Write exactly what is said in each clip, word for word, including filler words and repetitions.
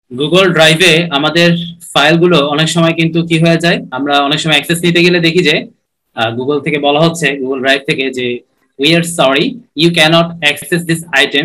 Google ড্রাইভে আমাদের ফাইলগুলো অনেক সময় কিন্তু কি হয়ে যায়, আমরা অনেক সময় অ্যাক্সেস নিতে গেলে দেখি যে গুগল থেকে বলা হচ্ছে, গুগল ড্রাইভ থেকে, যে we are sorry, you cannot access this item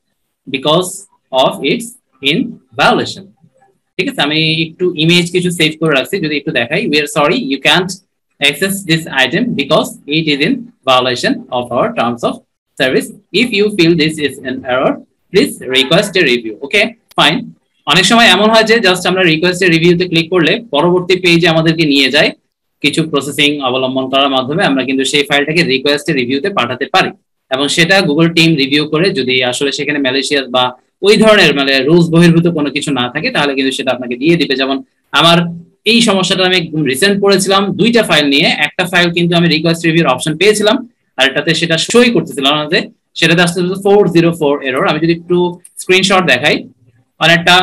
because of its in violation. ঠিক আছে, আমি একটু ইমেজ কিছু সেভ করে রাখছি, যদি একটু দেখাই। We are sorry, you can't access this item because it is in violation of our terms of service. If you feel this is an error, please request a review. Okay, fine. অনেক সময় এমন হয় যে just আমরা রিকোয়েস্টের রিভিউতে click করলে পরবর্তী পেজে আমাদেরকে নিয়ে যায়, কিছু প্রসেসিং অবলম্বন করার মাধ্যমে আমরা কিন্তু সেই ফাইলটাকে রিকোয়েস্টের রিভিউতে পাঠাতে পারি, এবং সেটা গুগল টিম রিভিউ করে যদি আসলে সেখানে ম্যালেশিয়াস বা ওই ধরনের মানে রুলস বহির্ভূত কোনো কিছু না থাকে, তাহলে কিন্তু সেটা আপনাকে দিয়ে দিবে। যেমন আমার এই সমস্যাটা আমি রিসেন্ট পড়েছিলাম দুইটা ফাইল নিয়ে। একটা ফাইল কিন্তু আমি রিকোয়েস্ট রিভিউর অপশন পেয়েছিলাম, আর এটাতে সেটা সই করতেছিলাম না, যে সেটাতে আসতে ফোর জিরো ফোর এরর। আমি যদি একটু স্ক্রিনশট দেখাই, অনেকটা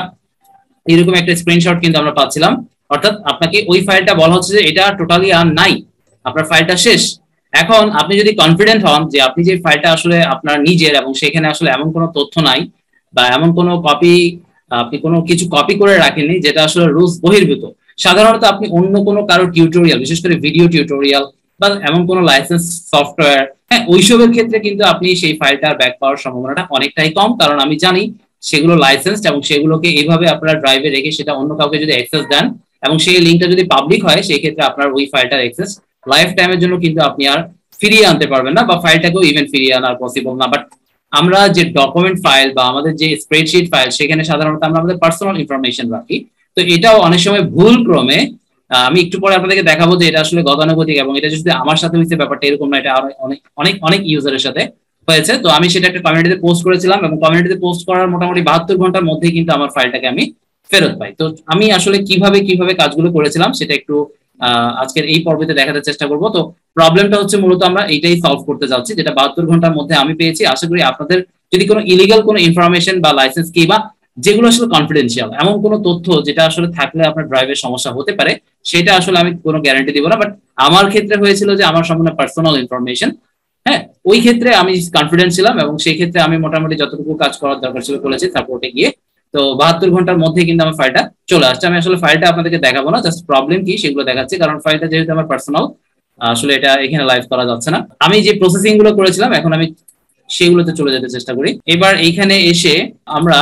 এরকম একটা স্ক্রিনশট কিন্তু আমরা পাচ্ছিলাম। অর্থাৎ আপনাকে ওই ফাইলটা বলা হচ্ছে যে এটা টোটালি আর নাই, আপনার ফাইলটা শেষ। এখন আপনি যদি কনফিডেন্ট হন যে আপনি যে ফাইলটা আসলে আপনার নিজের এবং সেখানে আসলে এমন কোনো তথ্য নাই বা এমন কোনো কপি, আপনি কোনো কিছু কপি করে রাখেননি যেটা আসলে রুলস বহির্ভূত, সাধারণত আপনি অন্য কোনো কারো টিউটোরিয়াল, বিশেষ করে ভিডিও টিউটোরিয়াল বা এমন কোনো লাইসেন্স সফটওয়্যার, হ্যাঁ ওইসবের ক্ষেত্রে কিন্তু আপনি সেই ফাইলটার ব্যাক পাওয়ার সম্ভাবনাটা অনেকটাই কম। কারণ আমি জানি সেগুলো লাইসেন্সড, এবং সেগুলোকে এইভাবে আপনারা ড্রাইভে রেখে সেটা অন্য কাউকে যদি অ্যাক্সেস দেন এবং সেই লিঙ্কটা যদি পাবলিক হয়, সেই ক্ষেত্রে আপনার ওই ফাইলটার অ্যাক্সেস লাইফ টাইমের জন্য কিন্তু আপনি আর ফিরিয়ে আনতে পারবেন না, বা ফাইলটাকেও ইভেন ফিরিয়ে আনা পসিবল না। বাট আমরা যে ডকুমেন্ট ফাইল বা আমাদের যে স্প্রেডশিট ফাইল, সেখানে সাধারণত আমরা আমাদের পার্সোনাল ইনফরমেশন রাখি। তো এটাও অনেক সময় ভুল ক্রমে, আমি একটু পরে আপনাদেরকে দেখাবো যে এটা আসলে গতানুগতিক, এবং এটা যদি আমার সাথে হয়েছে ব্যাপারটা এরকম না, এটা অনেক অনেক অনেক ইউজারের সাথে হয়েছে। তো আমি সেটা একটা কমিউনিটিতে পোস্ট করেছিলাম, এবং কমিউনিটিতে পোস্ট করার মোটামুটি বাহাত্তর ঘন্টার মধ্যে কিন্তু আমার ফাইলটাকে আমি ফেরত পাই। তো আমি আসলে কিভাবে কিভাবে কাজগুলো করেছিলাম সেটা একটু আজকের এই পর্বতে দেখাতে চেষ্টা করব। তো প্রবলেমটা হচ্ছে মূলত আমরা এইটাই সলভ করতে যাচ্ছি, যেটা বাহাত্তর ঘন্টার মধ্যে আমি পেয়েছি। আশা করি আপনাদের যদি কোনো ইলিগাল কোনো ইনফরমেশন বা লাইসেন্স কি বা যেগুলো আসলে কনফিডেন্সিয়াল, এমন কোনো তথ্য যেটা আসলে থাকলে আপনার ড্রাইভের সমস্যা হতে পারে, সেটা আসলে আমি কোনো গ্যারান্টি দিব না। বাট আমার ক্ষেত্রে হয়েছিল যে আমার সম্পূর্ণ পার্সোনাল ইনফরমেশন, হ্যাঁ ওই ক্ষেত্রে আমি কনফিডেন্ট ছিলাম, এবং সেই ক্ষেত্রে আমি মোটামুটি যতটুকু কাজ করার দরকার ছিল করেছি সাপোর্টে গিয়ে। তো বাহাত্তর ঘন্টার মধ্যে কিন্তু আমার ফাইলটা চলে আসছে। আমি আসলে ফাইলটা আপনাদেরকে দেখাবো না, জাস্ট প্রবলেম কি সেগুলো দেখাচ্ছি, কারণ ফাইলটা যেহেতু আমার পার্সোনাল, আসলে এটা এখানে লাইভ করা যাচ্ছে না। আমি যে প্রসেসিং গুলো করেছিলাম এখন আমি সেগুলোতে চলে যেতে চেষ্টা করি। এবার এইখানে এসে আমরা,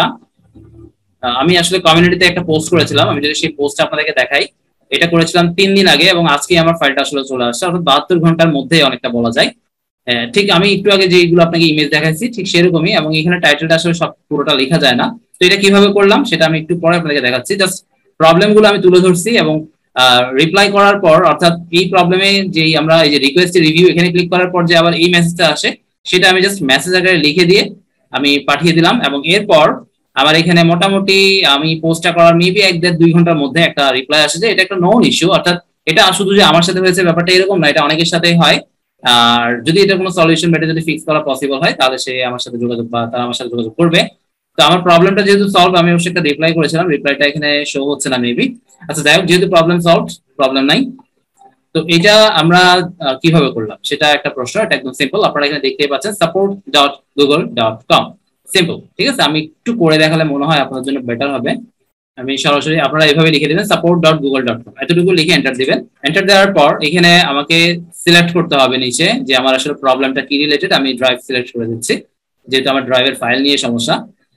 আমি আসলে কমিউনিটিতে একটা পোস্ট করেছিলাম, আমি যদি সেই পোস্টটা আপনাদেরকে দেখাই, এটা করেছিলাম তিন দিন আগে, এবং আজকে আমার ফাইলটা আসলে চলে আসছে, অর্থাৎ বাহাত্তর ঘন্টার মধ্যে অনেকটা বলা যায়। ঠিক আমি একটু আগে যেগুলো আপনাকে ইমেজ দেখাচ্ছি ঠিক সেরকমই, এবং এখানে টাইটেলটা আসলে সব পুরোটা লেখা যায় না। তো এটা কিভাবে করলাম সেটা আমি একটু পরে আপনাদেরকে দেখাচ্ছি। জাস্ট প্রবলেম গুলো আমি তুলে ধরছি, এবং রিপ্লাই করার পর, অর্থাৎ এই প্রবলেমে যে আমরা এই যে রিকোয়েস্ট রিভিউ এখানে ক্লিক করার পর যে আবার এই মেসেজটা আসে, সেটা আমি জাস্ট মেসেজ আকারে লিখে দিয়ে আমি পাঠিয়ে দিলাম। এবং এরপর আমার এখানে মোটামুটি আমি পোস্টটা করার মেবি এক দেড় দুই ঘন্টার মধ্যে একটা রিপ্লাই আসে যে এটা একটা নোন ইস্যু। অর্থাৎ এটা শুধু যে আমার সাথে হয়েছে ব্যাপারটা এরকম না, এটা অনেকের সাথেই হয়। আর যদি এটা কোনো সলিউশন বেটে যদি ফিক্স করা পসিবল হয়, তাহলে সে আমার সাথে যোগাযোগ বা তারা আমার সাথে যোগাযোগ করবে। তো আমার প্রবলেমটা যেহেতু সলভ, আমি অবশ্যই একটা রিপ্লাই করেছিলাম, রিপ্লাইটা এখানে শো হচ্ছে না মেবি। আচ্ছা যাই হোক, যেহেতু প্রবলেম সলভ, প্রবলেম নাই। তো এটা আমরা কিভাবে করলাম সেটা একটা প্রশ্ন, এটা একদম সিম্পল, আপনারা এখানে দেখতেই পাচ্ছেন support dot Google dot com, simple. ঠিক আছে, আমি একটু করে দেখালে মনে হয় আপনার জন্য বেটার হবে। আমি সরাসরি আপনারা এইভাবে লিখে দিবেন support dot Google dot com, এতটুকু লিখে এন্টার দিবেন। এন্টার দেওয়ার পর এখানে আমাকে সিলেক্ট করতে হবে নিচে যে আমার আসলে প্রবলেমটা কি রিলেটেড। আমি ড্রাইভ সিলেক্ট করে দিচ্ছি, যেহেতু আমার ড্রাইভের ফাইল নিয়ে সমস্যা।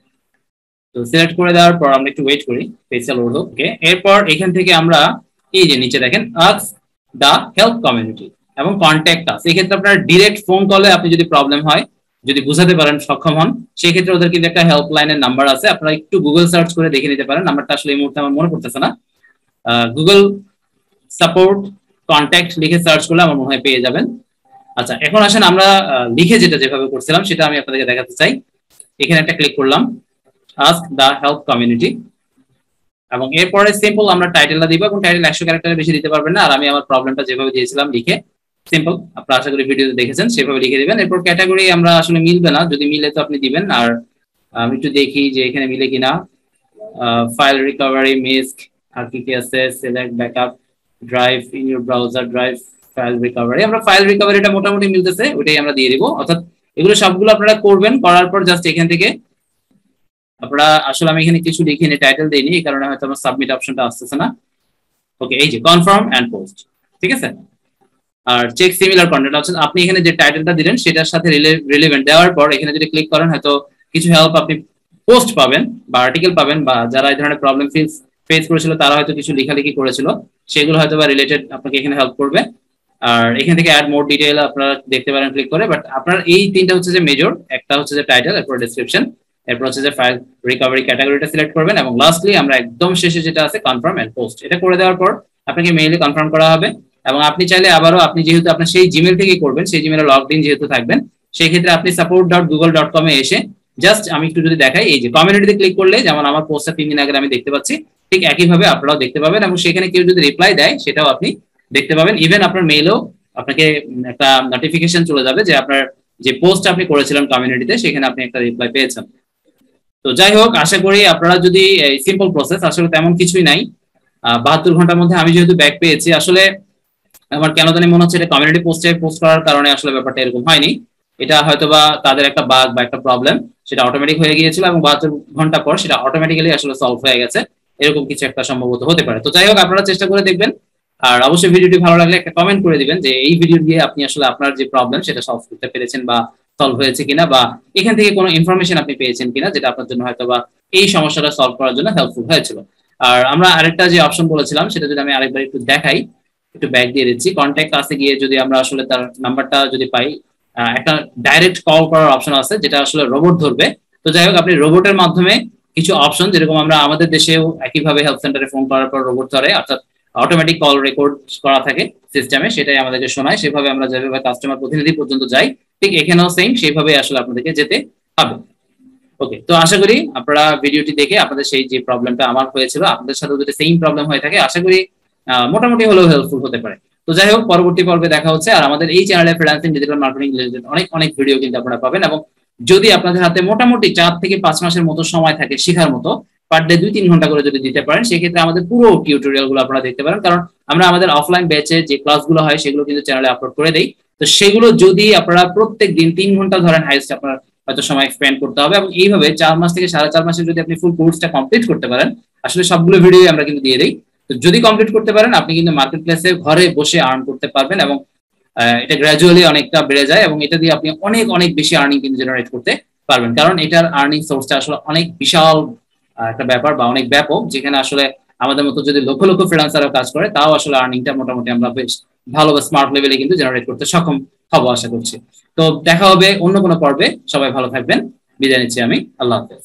তো সিলেক্ট করে দেওয়ার পর আমরা একটু ওয়েট করি পেজটা লোড হোক। ওকে, এরপর এখান থেকে আমরা এই যে নিচে দেখেন আস্ক দা হেল্প কমিউনিটি এবং কন্ট্যাক্ট আস, এই ক্ষেত্রে আপনার ডিরেক্ট ফোন কলে আপনি যদি প্রবলেম হয়, যদি বুঝাতে পারেন সক্ষম হন, সেই ক্ষেত্রে ওদের কিন্তু একটা হেল্পলাইনের নাম্বার আছে, আপনারা একটু গুগল সার্চ করে দেখে নিতে পারেন। নাম্বারটা আসলে এই মুহূর্তে আমার মনে পড়তেছে না, গুগল সাপোর্ট কন্ট্যাক্ট লিখে সার্চ করলে আমার মনে হয় পেয়ে যাবেন। আচ্ছা এখন আসেন আমরা লিখে যেটা যেভাবে করছিলাম সেটা আমি আপনাদেরকে দেখাতে চাই। এখানে একটা ক্লিক করলাম আস্ক দা হেল্প কমিউনিটি, এবং এরপরে সিম্পল আমরা টাইটেলটা দিব, এবং টাইটেল একশো ক্যারেক্টারের বেশি দিতে পারবেন না। আর আমি আমার প্রবলেমটা যেভাবে দিয়েছিলাম লিখে সিম্পল, আপনারা আশা করি ভিডিওতে দেখেছেন সেভাবে লিখে দিবেন। এরপর ক্যাটাগরি আমরা আসলে মিলবে না, যদি মিলে তো আপনি দিবেন। আর আমি একটু দেখি যে এখানে মিলে কিনা। ফাইল রিকভারি, মিস্ক, আর কি কি আছে, select backup, drive in your browser, drive file recovery, আমরা ফাইল রিকভারিটা মোটামুটি মিলতেছে, ওইটাই আমরা দিয়ে দিব। অর্থাৎ এগুলো সবগুলো আপনারা করবেন, করার পর জাস্ট এখান থেকে আপনারা আসলে আমি এখানে কিছু লিখিনি, টাইটেল দেইনি, এই কারণে হয়তো আমার সাবমিট অপশনটা আসতেছে না। ওকে, এই যে কনফার্ম এন্ড পোস্ট, ঠিক আছে। আর চেক সিমিলার কন্টেন্ট অপশন, আপনি এখানে যে টাইটেলটা দিলেন সেটার সাথে রিলেভেন্ট দেওয়ার পর এখানে যদি ক্লিক করেন হয়তো কিছু হেল্প আপনি পোস্ট পাবেন বা আর্টিকেল পাবেন, বা যারা এই ধরনের প্রবলেম ফেস ফেস করেছিল তারা হয়তো কিছু লেখালেখি করেছিল, সেগুলো হয়তো বা রিলেটেড আপনাকে এখানে হেল্প করবে। আর এখান থেকে অ্যাড মোর ডিটেইল আপনারা দেখতে পারেন ক্লিক করে। বাট আপনার এই তিনটা হচ্ছে যে মেজর, একটা হচ্ছে যে টাইটেল, এরপর ডেসক্রিপশন, এরপর হচ্ছে যে ফাইল রিকভারি ক্যাটাগরিটা সিলেক্ট করবেন, এবং লাস্টলি আমরা একদম শেষে যেটা আছে কনফার্ম এন্ড পোস্ট, এটা করে দেওয়ার পর আপনাকে মেইলে কনফার্ম করা হবে। এবং আপনি চাইলে আবারও, আপনি যেহেতু আপনার সেই জিমেল থেকে করবেন, সেই জিমেলে লগড ইন যেহেতু থাকবেন, সেই ক্ষেত্রে আপনি support dot Google dot com এ এসে জাস্ট, আমি একটু যদি দেখাই, এই যে কমিউনিটিতে ক্লিক করলে যেমন আমার পোস্টটা তিন দিন আগে আমি দেখতে পাচ্ছি, ঠিক একইভাবে আপনারাও দেখতে পাবেন, এবং সেখানে কেউ যদি রিপ্লাই দেয় সেটাও আপনি দেখতে পাবেন। ইভেন আপনার মেইলেও আপনাকে একটা নোটিফিকেশন চলে যাবে যে আপনার যে পোস্ট আপনি করেছিলেন কমিউনিটিতে সেখানে আপনি একটা রিপ্লাই পেয়েছেন। তো যাই হোক, আশা করি আপনারা যদি এই সিম্পল প্রসেস, আসলে তেমন কিছুই নাই, বাহাত্তর ঘন্টার মধ্যে আমি যেহেতু ব্যাক পেয়েছি, আসলে আমার কেন জানি মনে হচ্ছে এটা কমিউনিটি পোস্টে পোস্ট করার কারণে আসলে ব্যাপারটা এরকম হয়নি। এটা হয়তোবা তাদের একটা বাগ বা একটা প্রবলেম, সেটা অটোমেটিক হয়ে গিয়েছিল এবং বাহাত্তর ঘন্টা পর সেটা অটোমেটিক্যালি আসলে সলভ হয়ে গেছে, এরকম কিছু একটা সম্ভবত হতে পারে। তো যাই হোক, আপনারা চেষ্টা করে দেখবেন। আর অবশ্যই ভিডিওটি ভালো লাগলে একটা কমেন্ট করে দিবেন যে এই ভিডিও দিয়ে আপনি আসলে আপনার যে প্রবলেম সেটা সলভ করতে পেরেছেন বা সলভ হয়েছে কিনা, বা এখান থেকে কোনো ইনফরমেশন আপনি পেয়েছেন কিনা যেটা আপনার জন্য হয়তো বা এই সমস্যাটা সলভ করার জন্য হেল্পফুল হয়েছিল। আর আমরা আরেকটা যে অপশন বলেছিলাম সেটা যদি আমি আরেকবার একটু দেখাই, একটু ব্যাক দিয়ে দিচ্ছি, কন্ট্যাক্ট কাছে গিয়ে যদি আমরা আসলে তার নাম্বারটা যদি পাই, একটা ডাইরেক্ট কল করার অপশন আছে যেটা আসলে রোবট ধরবে। তো যাই হোক, আপনি রোবটের মাধ্যমে কিছু অপশন, যেরকম আমরা আমাদের দেশেও একইভাবে হেল্প সেন্টারে ফোন করার পর রোবট ধরে, অর্থাৎ অটোমেটিক কল রেকর্ড করা থাকে সিস্টেমে, সেটাই আমাদেরকে শোনায়, সেভাবে আমরা যেভাবে কাস্টমার প্রতিনিধি পর্যন্ত যাই, ঠিক এখানেও সেম সেইভাবে আসলে আপনাদেরকে যেতে হবে। ওকে, তো আশা করি আপনারা ভিডিওটি দেখে আপনাদের সেই যে প্রবলেমটা আমার হয়েছিল, আপনাদের সাথে যদি সেম প্রবলেম হয়ে থাকে, আশা করি মোটামুটি হলেও হেল্পফুল হতে পারে। তো যাই হোক, পরবর্তী পর্বে দেখা হচ্ছে। আর আমাদের এই চ্যানেলে ফ্রিল্যান্সিং, ডিজিটাল মার্কেটিং রিলেটেড অনেক অনেক ভিডিও কিন্তু আপনারা পাবেন, এবং যদি আপনাদের হাতে মোটামুটি চার থেকে পাঁচ মাসের মতো সময় থাকে শেখার মতো, পার ডে দুই তিন ঘন্টা করে যদি দিতে পারেন, সেক্ষেত্রে আমাদের পুরো টিউটোরিয়াল গুলো আপনারা দেখতে পারেন। কারণ আমরা আমাদের অফলাইন ব্যাচে যে ক্লাসগুলো হয় সেগুলো কিন্তু চ্যানেলে আপলোড করে দেই। তো সেগুলো যদি আপনারা প্রত্যেক দিন তিন ঘন্টা ধরেন, হাইস্ট আপনার হয়তো সময় স্পেন্ড করতে হবে, এবং এইভাবে চার মাস থেকে সাড়ে চার মাসে যদি আপনি ফুল কোর্সটা কমপ্লিট করতে পারেন, আসলে সবগুলো ভিডিও আমরা কিন্তু দিয়ে দিই। তো যদি কমপ্লিট করতে পারেন, আপনি কিন্তু মার্কেট প্লেসে ঘরে বসে আর্ন করতে পারবেন, এবং এটা গ্র্যাজুয়ালি অনেকটা বেড়ে যায়, এবং এটা দিয়ে আপনি অনেক অনেক বেশি আর্নিং কিন্তু জেনারেট করতে পারবেন। কারণ এটার আর্নিং সোর্সটা আসলে অনেক বিশাল একটা ব্যাপার বা অনেক ব্যাপক, যেখানে আসলে আমাদের মতো যদি লক্ষ লক্ষ ফ্রিল্যান্সাররা কাজ করে, তাও আসলে আর্নিংটা মোটামুটি আমরা বেশ ভালো বা স্মার্ট লেভেলে কিন্তু জেনারেট করতে সক্ষম হবো আশা করছি। তো দেখা হবে অন্য কোনো পর্বে, সবাই ভালো থাকবেন, বিদায় নিচ্ছি আমি, আল্লাহ হাফেজ।